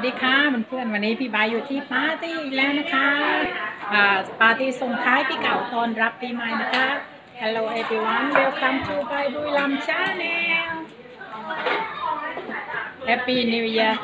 ดีค่ะเพื่อนๆวันนี้พี่บายอยู่ที่ปาร์ตี้อีกแล้วนะคะปาร์ตี้ส่งท้ายปีเก่าตอนรับปีใหม่นะคะ Hello everyone welcome to Bai Bui Lam Channel Happy New Year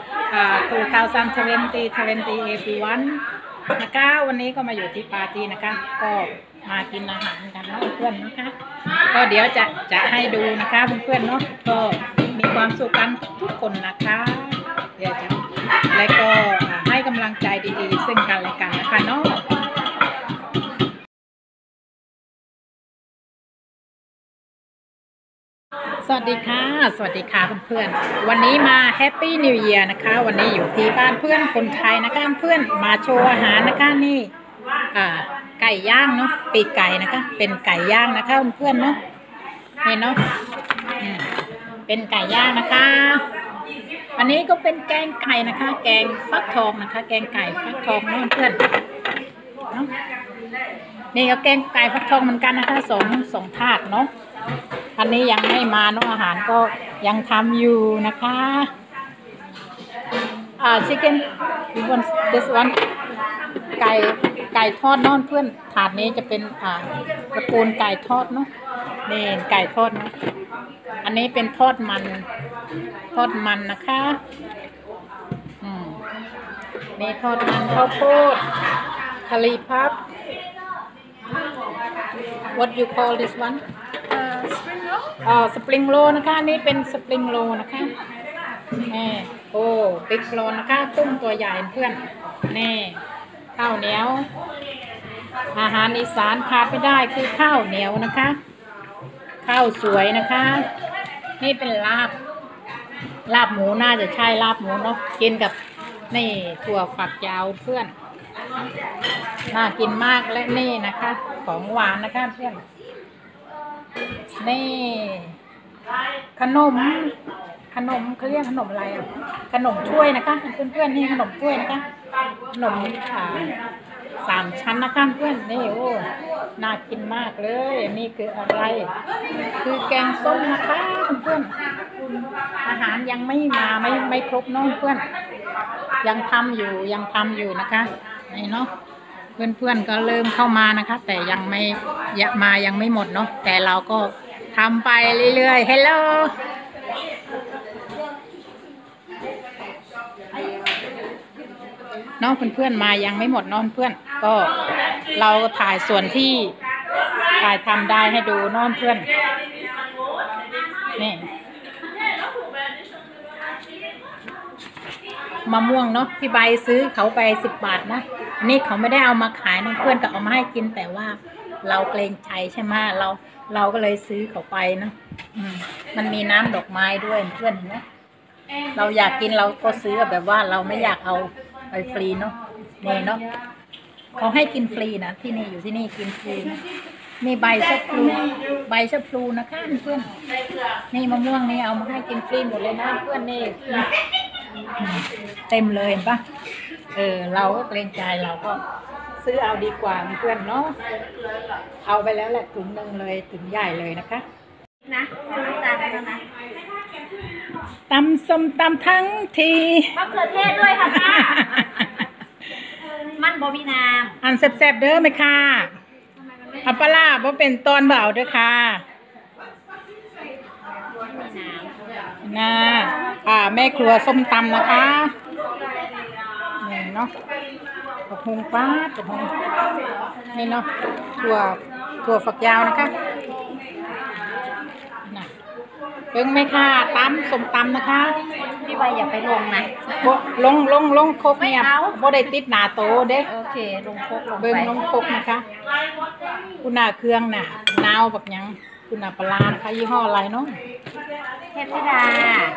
2020 everyone นะคะวันนี้ก็มาอยู่ที่ปาร์ตี้นะคะก็มากินอาหารกันนะเพื่อนๆนะคะก็เดี๋ยวจะให้ดูนะคะเพื่อนๆเนาะก็มีความสุขกันทุกคนนะคะเดี๋ยวจะแล้วก็ให้กำลังใจดีๆซึ่งกันและกันนะคะเนาะสวัสดีค่ะเพื่อนๆวันนี้มาแฮปปี้นิวเยียร์นะคะวันนี้อยู่ที่บ้านเพื่อนคนไทยนะคะเพื่อนมาโชว์อาหารนะคะนี่ไก่ย่างเนาะปีกไก่นะคะเป็นไก่ย่างนะคะเพื่อนๆเนาะนี่เนาะเป็นไก่ย่างนะคะอันนี้ก็เป็นแกงไก่นะคะแกงฟักทองนะคะแกงไก่ฟักทองเนาะเพื่อนเนาะนี่ก็แกงไก่ฟักทองเหมือนกันนะคะสองถาดเนาะอันนี้ยังไม่มาเนาะอาหารก็ยังทำอยู่นะคะchicken this one ไก่ทอดเนาะเพื่อนถาดนี้จะเป็นตระกูลไก่ทอดเนาะนี่ไก่ทอดนะอันนี้เป็นทอดมันนะคะนี่ทอดมันข้าวโพดคาลีพับ what you call this one spring roll นะคะนี่เป็นสปริงโรนะคะนี่โอ้บิ๊กโรนะคะกุ้งตัวใหญ่เพื่อนนี่ข้าวเหนียวอาหารอีสานขาดไม่ได้คือข้าวเหนียวนะคะข้าวสวยนะคะนี่เป็นลาบหมูน่าจะใช่ลาบหมูเนาะกินกับนี่ถั่วฝักยาวเพื่อนน่ากินมากและนี่นะคะของหวานนะคะเพื่อนนี่ขนมเขาเรียกขนมอะไรขนมถ้วยนะคะเพื่อนๆนี่ขนมถ้วยนะคะขนม3 ชั้นนะคะเพื่อนนี่โอ้น่ากินมากเลยนี่คืออะไรคือแกงส้มนะคะเพื่อนอาหารยังไม่มาไม่ครบน้องเพื่อนยังทำอยู่นะคะนี่เนาะเพื่อนๆก็เริ่มเข้ามานะคะแต่ยังไม่หมดเนาะแต่เราก็ทำไปเรื่อยๆ Helloน้องเพื่อนๆมายังไม่หมดน้องเพื่อนก็เราถ่ายส่วนที่ถ่ายทำได้ให้ดูน้องเพื่อนนี่มะม่วงเนาะพี่ใบซื้อเขาไป10 บาทนะนี่เขาไม่ได้เอามาขายน้องเพื่อนก็เอามาให้กินแต่ว่าเราเกรงใจใช่ไหมเราก็เลยซื้อเขาไปเนาะมันมีน้ำดอกไม้ด้วยเพื่อนนะเราอยากกินเราก็ซื้อแบบว่าเราไม่อยากเอาไปฟรีเนาะนี่เนาะเขาให้กินฟรีนะที่นี่อยู่ที่นี่กินฟรีนะนี่ใบชะพลูนะคะเพื่อนนี่มะม่วงนี่เอามาให้กินฟรีหมดเลยนะเพื่อนนี่เต็มเลยเห็นปะเราก็เกรงใจเราก็ซื้อเอาดีกว่าเพื่อนเนาะเอาไปแล้วแหละถุงนึงเลยถุงใหญ่เลยนะคะนะตำส้มตำทั้งทีมะเขือเทศด้วยค่ะป้ามันบ่มีน้ำอันแซ่บๆเด้อไหมค่ะอัปปะล่าบ่เป็นตอนเบาเด้อค่ะแม่ครัวส้มตำนะคะนี่เนาะกระพงป้านี่เนาะถั่วฝักยาวนะคะเป็นไหมค่ะส้มตำนะคะพี่ใบอย่าไปลงนะลงโคกเนี่ยบ่ได้ติดหนาโตเด้โอเคลงโคกลงโคกนะคะคุณนาเครื่องน่ะนาวแบบยังคุณนาปลานะคะยี่ห้ออะไรเนาะเทพธิดา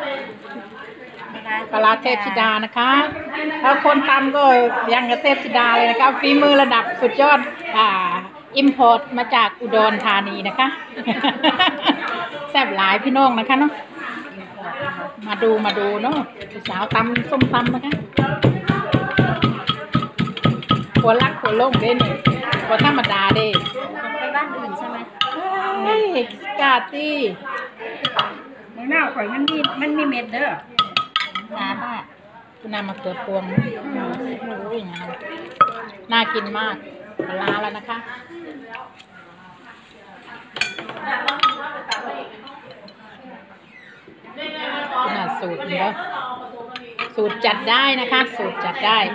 ปลาเทพธิดานะคะแล้วคนตำก็ยังกับเทพธิดาเลยนะคะฝีมือระดับสุดยอดอิมพอร์ตมาจากอุดรธานีนะคะแซ่บหลายพี่น้องนะคะเนาะมาดูเนาะสาวตำส้มตำนะคะหัวลักหัวโล่งเด่นหัวธรรมดาเด้ไปบ้านอื่นใช่ไหมกาตี้หน้าข่อยมันมีเม็ดเด้อน้ำน้ำมะเขือพวงโอ้ยน่ากินมากปลาแล้วนะคะน่าสูตรเนาะสูตรจัดได้นะคะสูตรจัดได้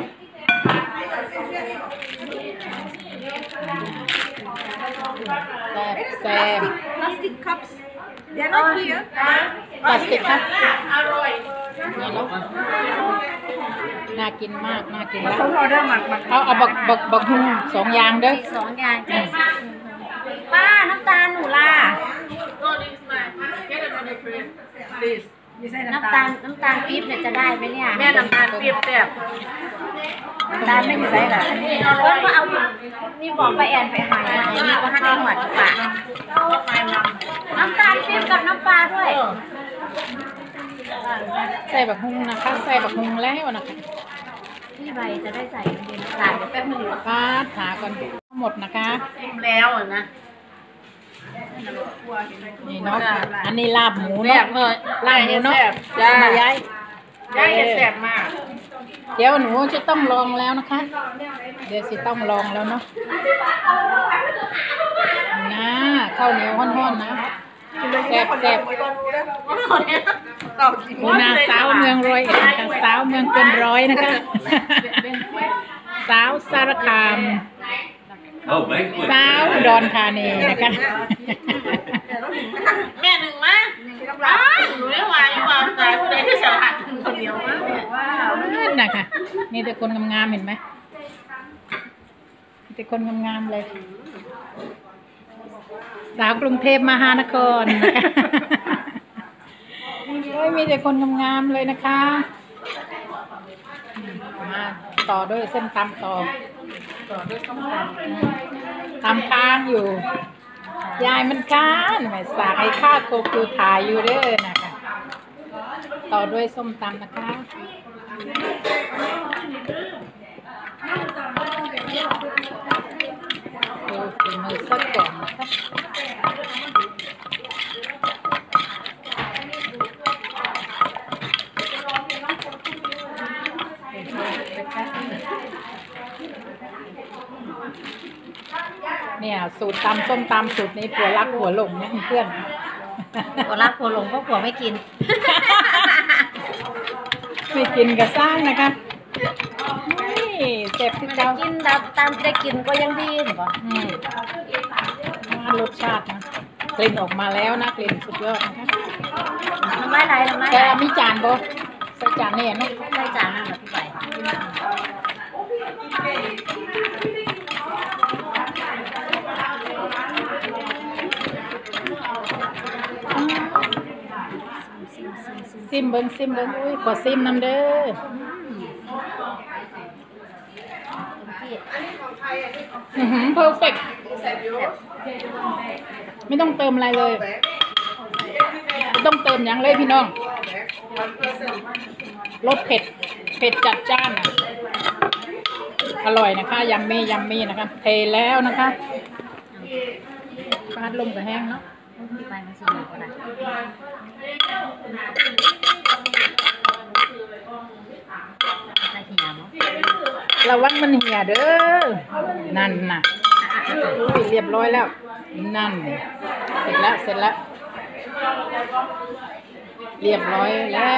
แซ่บ Plastic cups. They're not here. พลาสติกครับนี่เนาะน่ากินมากน่ากินแล้ว Some order หมักเอาบักฮุ่ง2 อย่างเด้อ 2 อย่างป้าน้ำตาลหนูล่ะไม่ใช่น้ำตาลปี๊บเนี่ยจะได้ไหมเนี่ยแม่น้ำตาลเปรี้ยวแซ่บน้ำตาลไม่มีใส่หรอเพิ่นก็เอานี่บอกป้าแอนไปหานี่ก็ให้ได้หวดป่าน้ำตาลปี๊บกับน้ำปลาด้วยใส่บักฮุ่งนะคะใส่บักฮุ่งแล้วนะคะนี่ใบจะได้ใส่เดี๋ยวถ่ายแป๊บนึงปาดหาก่อนหมดนะคะอิ่มแล้วนะนี่เนาะอันนี้ลาบหมูเนาะลาบหมูเนาะจ้ามาย้ายย่าแซ่บมากเดี๋ยวหนูจะต้องลองแล้วนะคะ เดี๋ยวสิต้องลองแล้วเนาะนะข้าวเหนียวห้อนๆนะแซ่บหมูนาสาวเมืองร้อยเอ็ดค่ะสาวเมืองเกินร้อยนะคะสาวสารคามสาวอุดรธานีนะคะแม่หนึ่งมาหนูได้วายอยู่ว่าตายผู้ใดที่สลัดคนเดียวมากว้าวนั่นนะคะนี่แต่คนงามๆเห็นไหมมีแต่คนงามๆเลยสาวกรุงเทพมหานครนะคะโอ้ยมีแต่คนงามๆเลยนะคะมาต่อด้วยเส้นตำต่อด้วยส้มตำค้างอยู่ยายมันค้านไม่สากไอ้ข้าโคคือถ่ายอยู่เด้อนะคะต่อด้วยส้มตำนะคะดูฝีมือสักก่อนนะคะเนี่ยสูตรตำส้มตำสูตรนี้ผัวรักผัวหลงนะเพื่อนผัวรักผัวหลงก็ผัวไม่กินไม่กินก็สร้างนะครับนี่เจ็บที่ไม่ได้เจ้ากินตามได้กินก็ยังดีหรือเปล่ารสชาตินะกลิ่นออกมาแล้วนะกลิ่นสุดยอดนะคะน้ำลายไหลน้ำลายไหแต่ลมีจานบ่ใส่จานเนี่ยเนาะใส่จานนั่นแหละพี่ใบซิมเบิ้งอุ้ยขอซิมน้ำเด้อเพอร์เฟกไม่ต้องเติมอะไรเลยไม่ต้องเติมอย่างเลยพี่น้องรสเผ็ดจัดจ้านอร่อยนะคะยัมมี่นะคะเทแล้วนะคะพัดลมกับแห้งเนาะพี่ใบมันสีเหลืองก็ได้ใส่เหี่ยวเนาะระวังมันเหี่ยเด้อนั่นน่ะอุ้ยเรียบร้อยแล้วนั่นเสร็จแล้วเรียบร้อยแล้ว